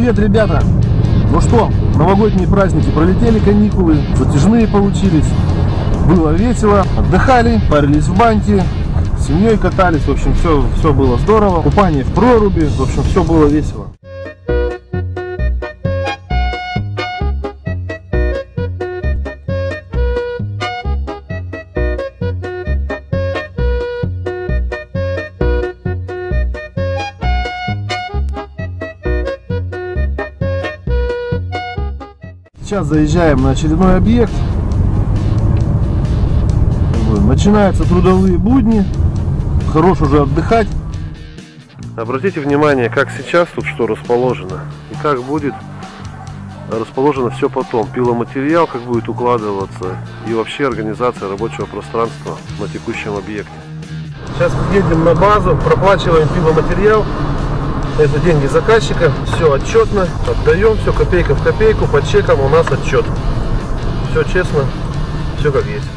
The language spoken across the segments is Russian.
Привет, ребята! Ну что, новогодние праздники пролетели, каникулы, затяжные получились. Было весело, отдыхали, парились в баньке, с семьей катались, в общем, все было здорово. Купание в проруби, в общем, все было весело. Сейчас заезжаем на очередной объект. Начинаются трудовые будни. Хорош уже отдыхать. Обратите внимание, как сейчас тут что расположено и как будет расположено все потом. Пиломатериал, как будет укладываться, и вообще организация рабочего пространства на текущем объекте. Сейчас едем на базу, проплачиваем пиломатериал. Это деньги заказчика, все отчетно, отдаем, все копейка в копейку, по чекам у нас отчет. Все честно, все как есть.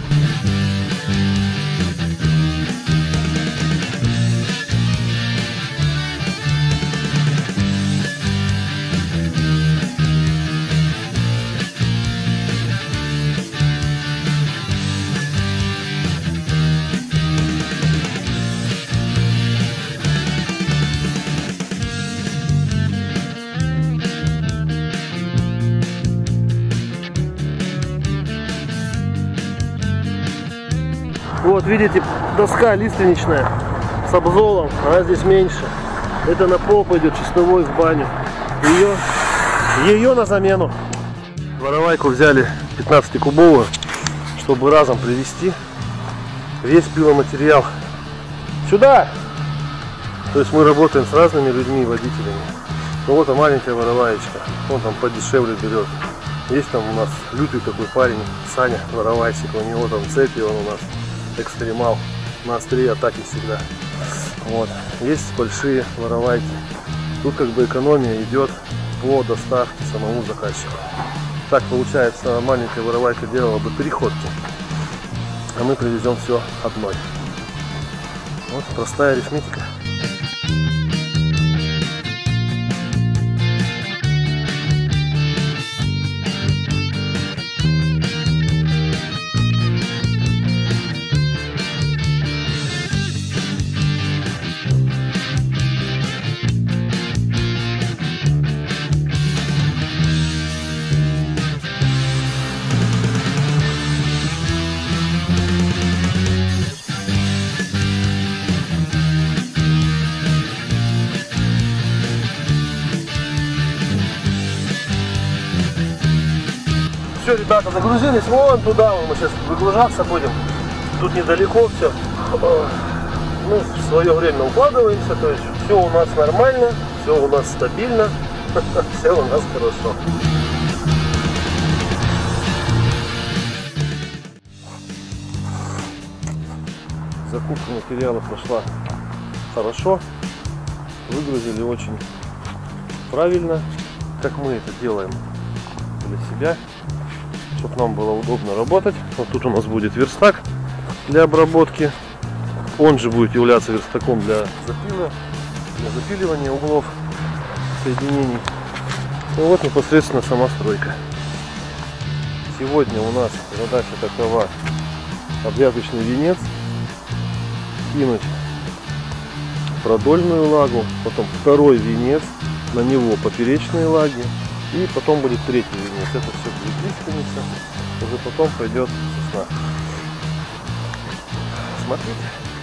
Вот видите, доска лиственничная с обзолом, она здесь меньше. Это на пол пойдет чистовой в баню. Ее на замену. Воровайку взяли 15-кубовую, чтобы разом привезти весь пиломатериал сюда. То есть мы работаем с разными людьми, водителями. Ну вот маленькая вороваечка, он там подешевле берет. Есть там у нас лютый такой парень, Саня Воровайсик, у него там цепи, он у нас экстремал, на острие атаки всегда. Вот. Есть большие воровайки. Тут как бы экономия идет по доставке самому заказчику. Так получается, маленькая воровайка делала бы переходки, а мы привезем все одной. Вот простая арифметика. Все, ребята, загрузились вон туда, мы сейчас выгружаться будем. Тут недалеко все. Мы в свое время укладываемся, то есть все у нас нормально, все у нас стабильно, все у нас хорошо. Закупка материала прошла хорошо, выгрузили очень правильно, как мы это делаем для себя, чтобы нам было удобно работать. Вот тут у нас будет верстак для обработки, он же будет являться верстаком для запиливания углов соединений. И вот непосредственно сама стройка. Сегодня у нас задача такова: обвязочный венец, кинуть продольную лагу, потом второй венец, на него поперечные лаги, и потом будет третий венец. Это все будет лиственница, уже потом пойдет сосна. Смотрите.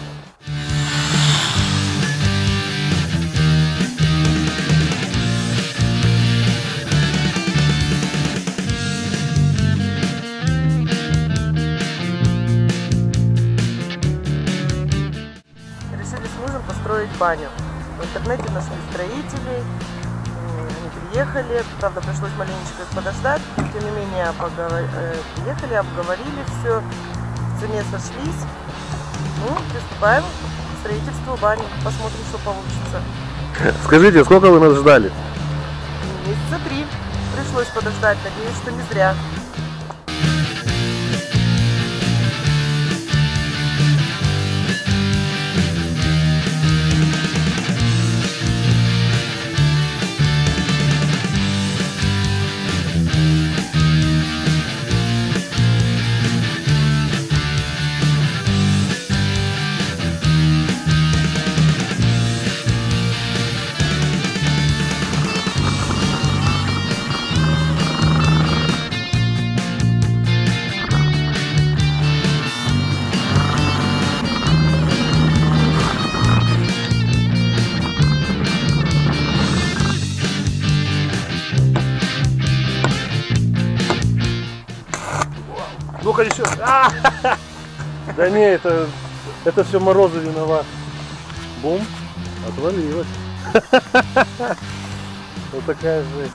Решили с мужем построить баню. В интернете нашли строителей. Приехали, правда, пришлось маленечко подождать, тем не менее приехали, обговорили все, в цене сошлись. Ну, приступаем к строительству бани, посмотрим, что получится. Скажите, сколько вы нас ждали? Месяца 3 пришлось подождать, надеюсь, что не зря. Ну-ка еще. Да не, это все Морозы виноват. Бум, отвалилось. Вот такая жесть.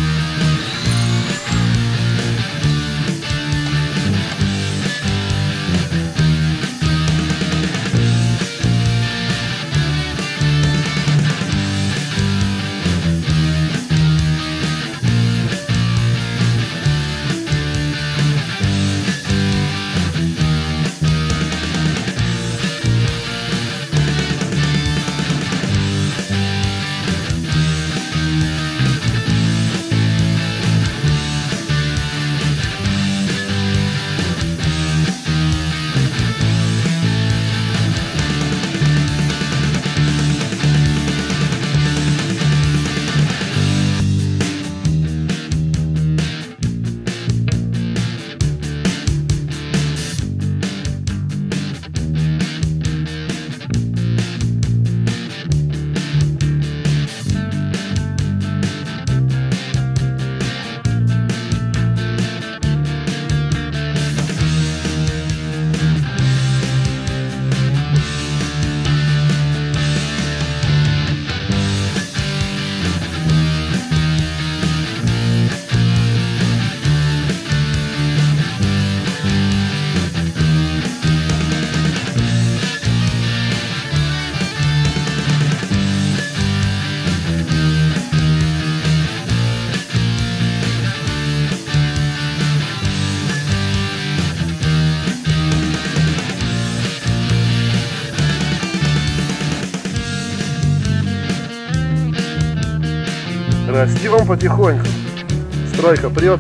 Растем потихоньку. Стройка прет.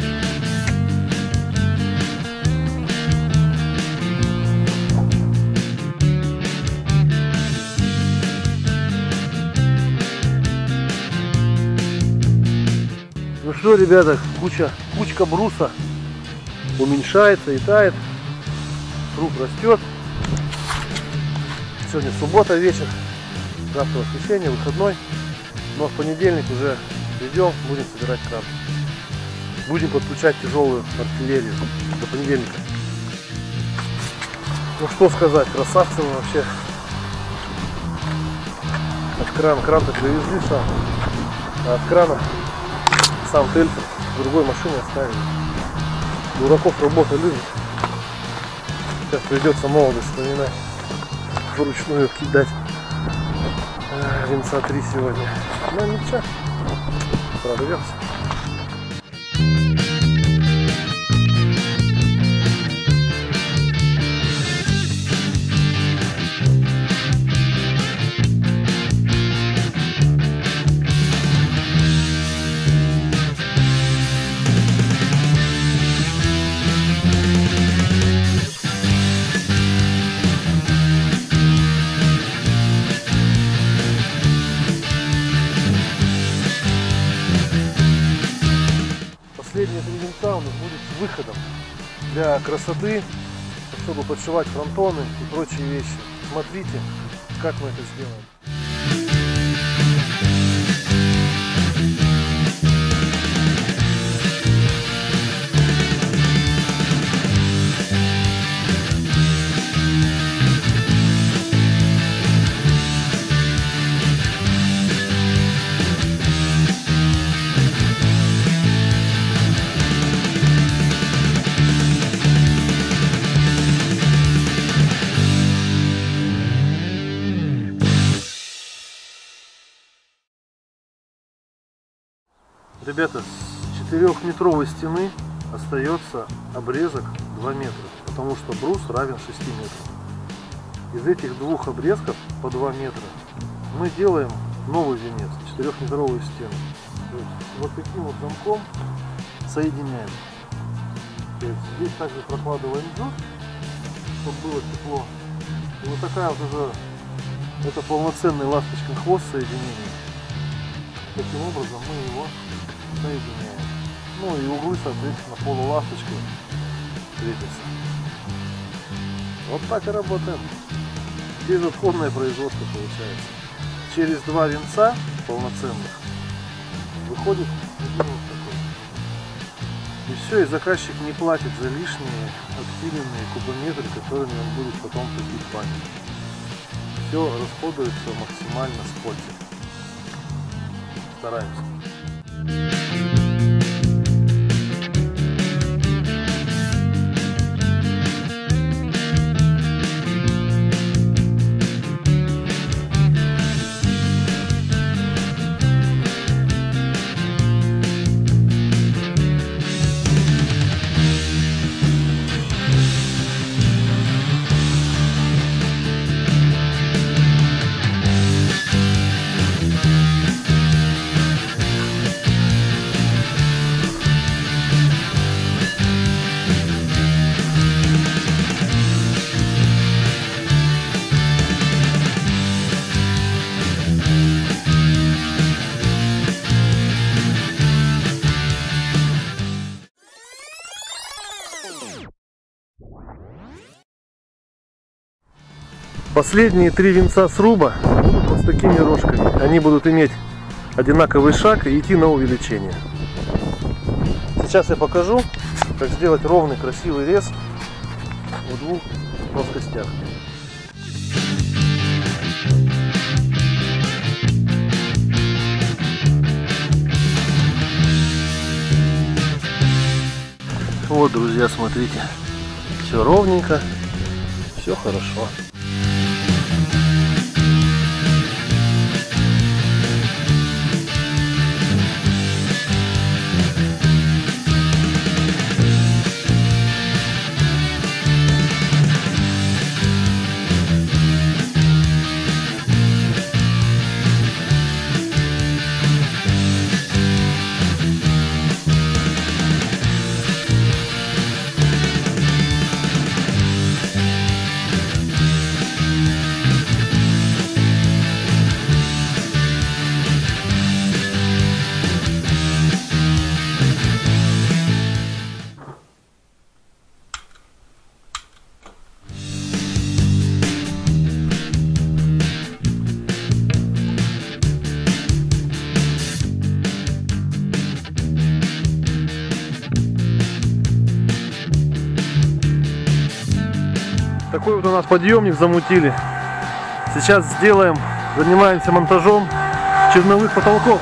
Ну что, ребята, кучка бруса уменьшается и тает. Труп растет. Сегодня суббота, вечер. Завтра воскресенье, выходной. Но в понедельник уже придем, будем собирать кран. Будем подключать тяжелую артиллерию до понедельника. Ну что сказать, красавцы мы вообще. От кран-то привезли сам. А от крана сам тельфер с другой машины оставили. Дураков работа любит. Сейчас придется молодость вспоминать. Вручную кидать. Венца 3 сегодня. Ну ничего. Прорвемся. Последняя 3 винта у нас будет с выходом для красоты, чтобы подшивать фронтоны и прочие вещи. Смотрите, как мы это сделаем. Ребята, с 4-метровой стены остается обрезок 2 метра, потому что брус равен 6 метрам. Из этих двух обрезков по 2 метра мы делаем новый венец, 4-метровую стену. То есть вот таким вот замком соединяем. То есть здесь также прокладываем джут, чтобы было тепло. И вот такая вот уже, это полноценный ласточкин хвост соединения. Таким образом мы его соединяем. Ну и углы, соответственно, полуласточкой крепятся. Вот так и работаем. Безотходное производство получается. Через 2 венца полноценных выходит вот такой. И все, и заказчик не платит за лишние отпиленные кубометры, которыми он будет потом топить баню. Все расходуется максимально с пользой. Стараемся. Последние 3 венца сруба будут вот с такими рожками. Они будут иметь одинаковый шаг и идти на увеличение. Сейчас я покажу, как сделать ровный красивый рез в 2 плоскостях. Вот, друзья, смотрите, все ровненько, все хорошо. Такой вот у нас подъемник замутили. Сейчас занимаемся монтажом черновых потолков.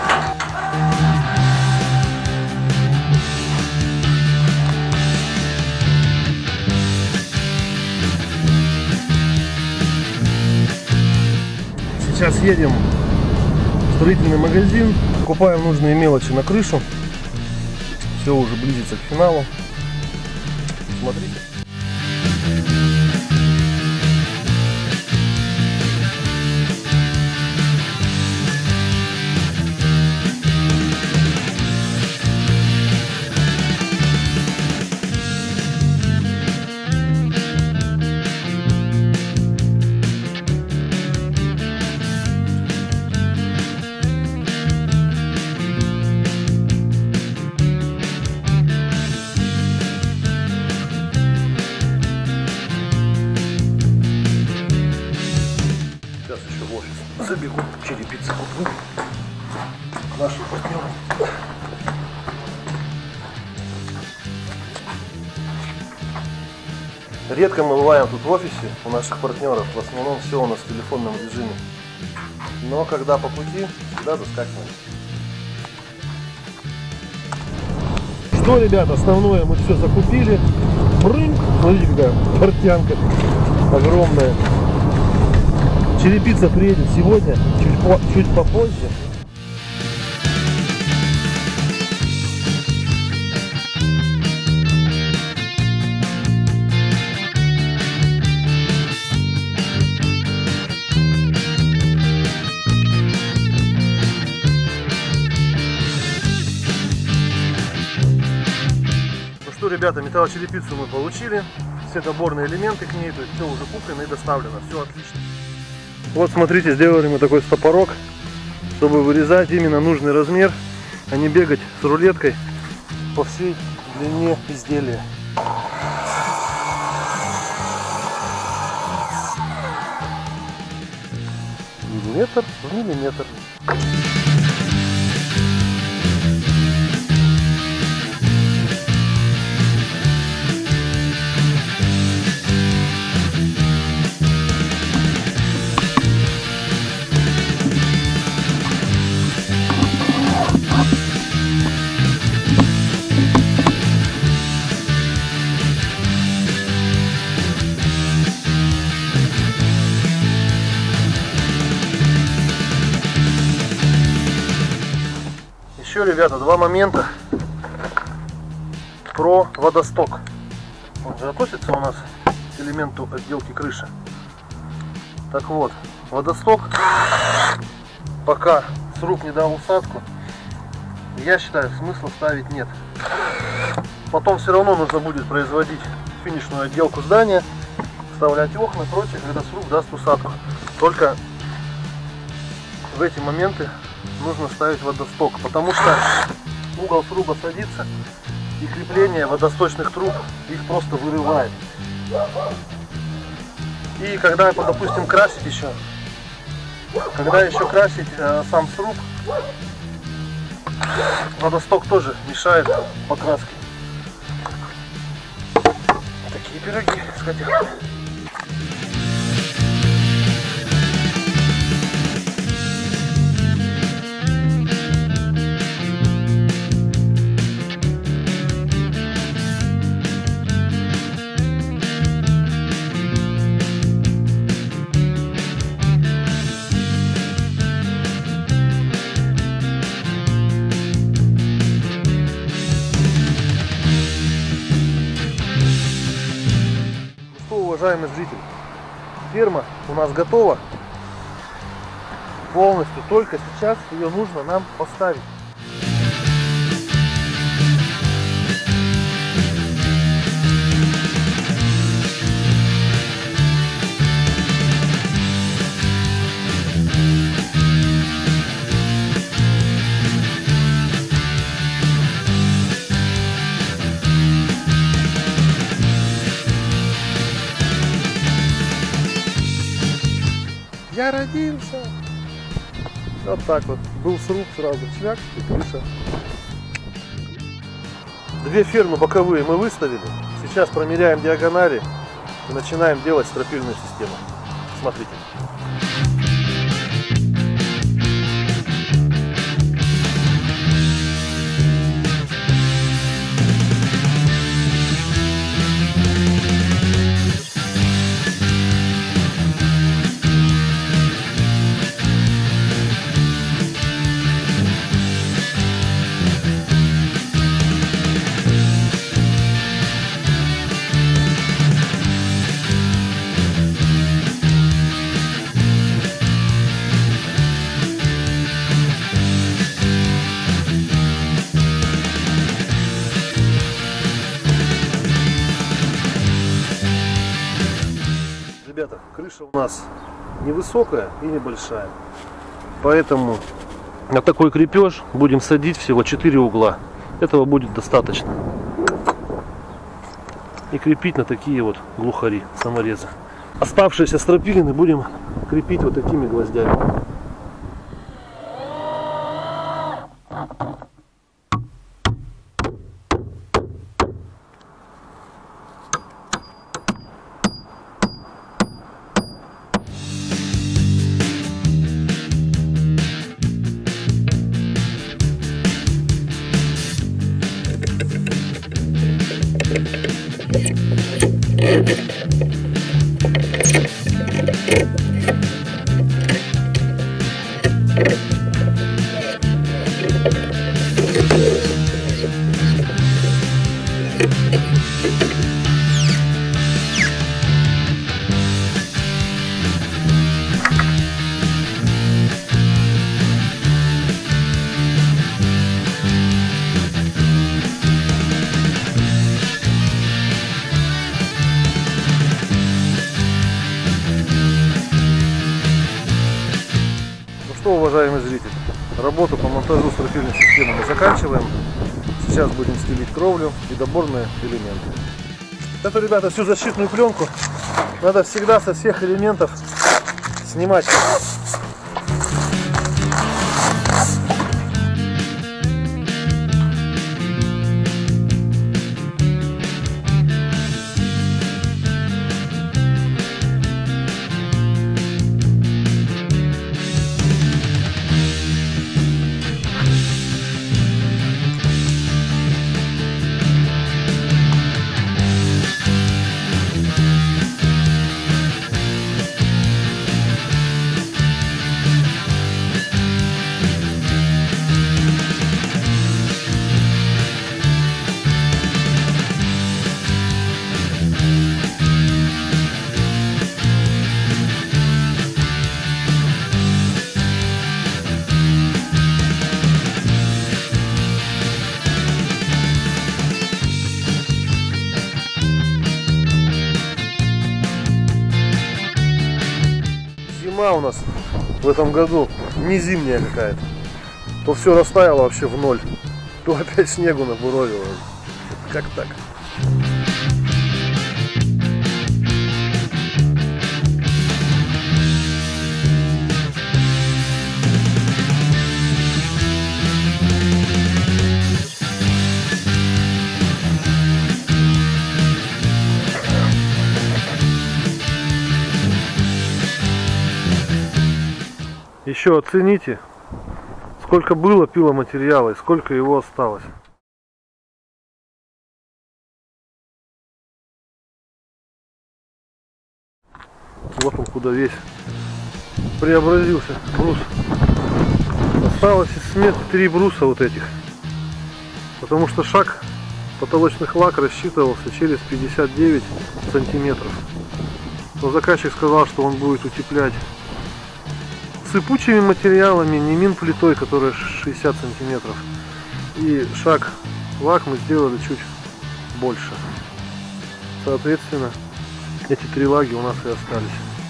Сейчас едем в строительный магазин, покупаем нужные мелочи на крышу. Все уже близится к финалу. Смотрите. Забегу, черепицы куплю нашим партнерам. Редко мы бываем тут в офисе у наших партнеров, в основном все у нас в телефонном режиме. Но когда по пути, всегда заскакиваем. Что, ребят, основное мы все закупили. Брынк, смотрите, какая портянка огромная. Черепица приедет сегодня, чуть попозже. Ну что, ребята, металлочерепицу мы получили. Все доборные элементы к ней, то есть все уже куплено и доставлено. Все отлично. Вот смотрите, сделали мы такой стопорок, чтобы вырезать именно нужный размер, а не бегать с рулеткой по всей длине изделия. Миллиметр в миллиметр. Еще, ребята, два момента про водосток. Он же относится у нас к элементу отделки крыши. Так вот, водосток, пока сруб не дал усадку, я считаю, смысла ставить нет. Потом все равно нужно будет производить финишную отделку здания, вставлять окна и прочее, когда сруб даст усадку. Только в эти моменты нужно ставить водосток, потому что угол сруба садится, и крепление водосточных труб их просто вырывает. И когда, допустим, красить еще, красить сам сруб, водосток тоже мешает покраске. Такие пироги сходили. Уважаемый зритель, ферма у нас готова полностью, только сейчас ее нужно нам поставить. Я родился. Вот так вот. Был сруб сразу. Шляк и крыша. Две фермы боковые мы выставили. Сейчас промеряем диагонали и начинаем делать стропильную систему. Смотрите. Ребята, крыша у нас невысокая и небольшая, поэтому на такой крепеж будем садить всего 4 угла. Этого будет достаточно. И крепить на такие вот глухари, саморезы. Оставшиеся стропилины будем крепить вот такими гвоздями. Что, уважаемый зритель, работу по монтажу стропильной системы мы заканчиваем. Сейчас будем стелить кровлю и доборные элементы. Это, ребята, всю защитную пленку надо всегда со всех элементов снимать. весна у нас в этом году не зимняя какая-то. То все растаяло вообще в ноль, то опять снегу набуровило. Как так? Еще оцените, сколько было пиломатериала и сколько его осталось. Вот он куда весь преобразился брус. Осталось из сметы 3 бруса вот этих. Потому что шаг потолочных лак рассчитывался через 59 сантиметров. Но заказчик сказал, что он будет утеплять сыпучими материалами, не минплитой, которая 60 сантиметров. И шаг лак мы сделали чуть больше. Соответственно, эти 3 лаги у нас и остались.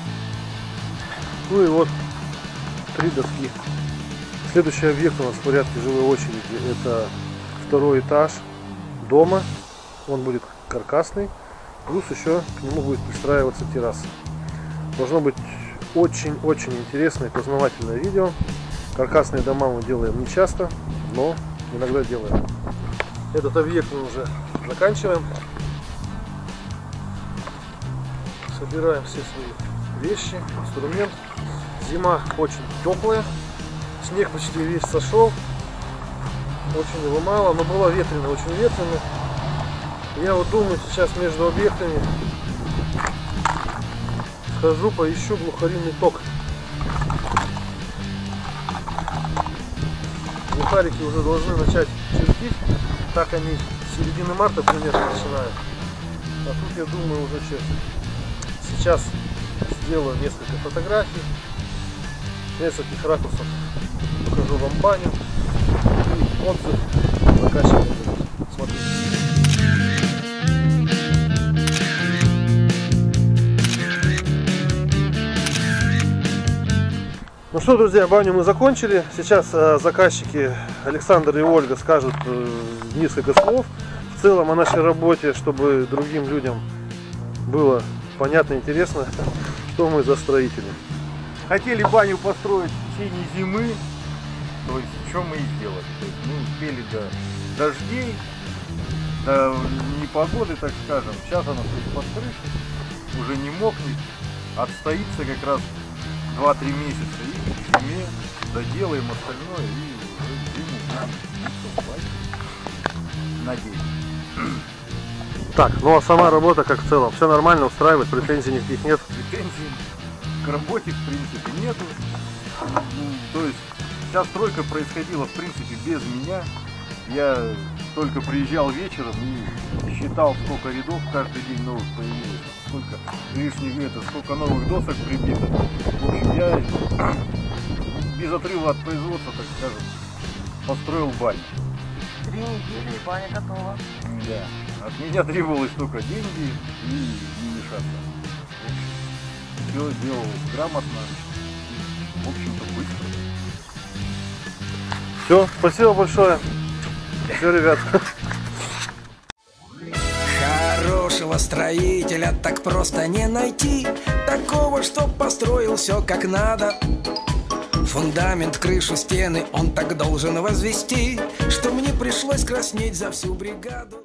Ну и вот 3 доски. Следующий объект у нас в порядке жилой очереди. Это 2-й этаж дома. Он будет каркасный. Плюс еще к нему будет пристраиваться терраса. Должно быть очень-очень интересное познавательное видео. Каркасные дома мы делаем не часто, но иногда делаем. Этот объект мы уже заканчиваем. Собираем все свои вещи, инструмент. Зима очень теплая. Снег почти весь сошел. Очень его мало, но было ветрено, очень ветрено. Я вот думаю, сейчас между объектами схожу, поищу глухаринный ток. Глухарики уже должны начать чертить. Так они с середины марта примерно начинают. А тут, я думаю, уже чертят. Сейчас сделаю несколько фотографий, с нескольких ракурсов покажу вам баню и отзыв заказчика. Смотрите. Ну что, друзья, баню мы закончили. Сейчас заказчики Александр и Ольга скажут несколько слов в целом о нашей работе, чтобы другим людям было понятно и интересно, что мы за строители. Хотели баню построить в течение зимы, то есть что мы и сделали. То есть мы успели до дождей, до непогоды, так скажем. Сейчас она под крышей, уже не мокнет, отстоится как раз 2-3 месяца, и к зиме доделаем остальное, и уже зиму будем биться, надеюсь. Так, ну а сама работа как в целом? Все нормально, устраивает, претензий никаких нет? Претензий к работе в принципе нету. То есть вся стройка происходила в принципе без меня. Я только приезжал вечером и считал, сколько рядов каждый день новых появилось, сколько лишних сколько новых досок прибито. В общем, я без отрыва от производства, так скажем, построил баню. 3 недели и баня готова. Да. От меня требовалось только деньги и не мешаться. Все делал грамотно и, в общем-то, быстро. Все, спасибо большое. Все, ребят. Хорошего строителя так просто не найти. Такого, что построил все как надо. Фундамент, крышу, стены он так должен возвести, что мне пришлось краснеть за всю бригаду.